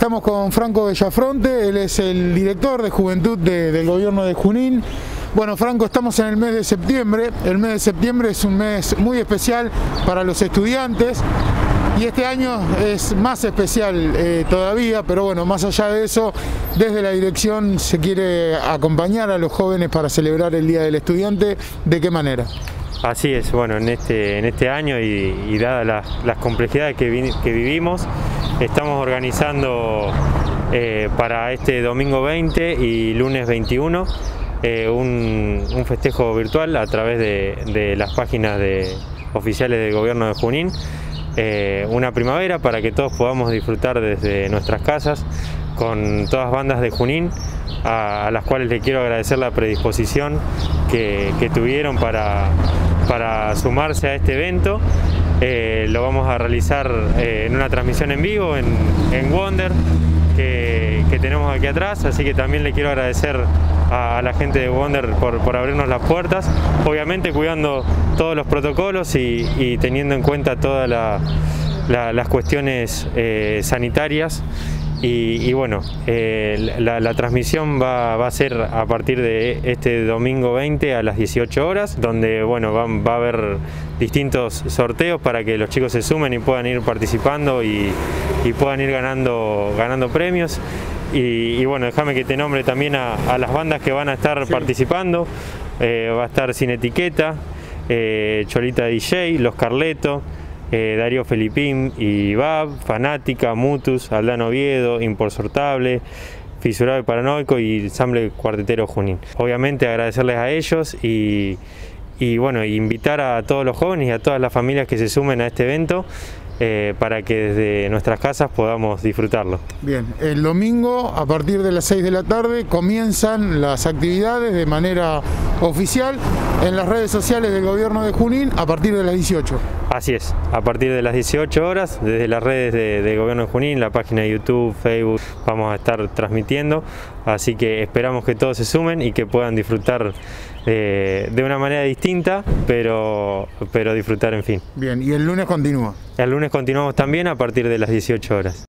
Estamos con Franco Bellafronte, él es el director de Juventud del gobierno de Junín. Bueno, Franco, estamos en el mes de septiembre. El mes de septiembre es un mes muy especial para los estudiantes y este año es más especial todavía, pero bueno, más allá de eso, desde la dirección se quiere acompañar a los jóvenes para celebrar el Día del Estudiante. ¿De qué manera? Así es, bueno, en este año y dadas las complejidades que vivimos, estamos organizando para este domingo 20 y lunes 21 un festejo virtual a través de las páginas oficiales del gobierno de Junín, una primavera para que todos podamos disfrutar desde nuestras casas con todas bandas de Junín, a las cuales les quiero agradecer la predisposición que tuvieron para sumarse a este evento. Lo vamos a realizar en una transmisión en vivo en Wonder que tenemos aquí atrás, así que también le quiero agradecer a la gente de Wonder por abrirnos las puertas, obviamente cuidando todos los protocolos y teniendo en cuenta todas las cuestiones sanitarias. Y bueno, la transmisión va a ser a partir de este domingo 20 a las 18 horas, donde bueno, va a haber distintos sorteos para que los chicos se sumen y puedan ir participando y puedan ir ganando premios. Y bueno, déjame que te nombre también a las bandas que van a estar participando. Va a estar Sin Etiqueta, Cholita DJ, Los Carleto, Darío Felipín y Bab, Fanática, Mutus, Aldano Oviedo, Imporsortable, Fisurado y Paranoico y Ensamble Cuartetero Junín. Obviamente agradecerles a ellos y bueno, invitar a todos los jóvenes y a todas las familias que se sumen a este evento para que desde nuestras casas podamos disfrutarlo. Bien, el domingo a partir de las 6 de la tarde comienzan las actividades de manera oficial en las redes sociales del gobierno de Junín a partir de las 18. Así es, a partir de las 18 horas, desde las redes del gobierno de Junín, la página de YouTube, Facebook, vamos a estar transmitiendo, así que esperamos que todos se sumen y que puedan disfrutar de una manera distinta, pero disfrutar en fin. Bien, ¿y el lunes continúa? El lunes continuamos también a partir de las 18 horas.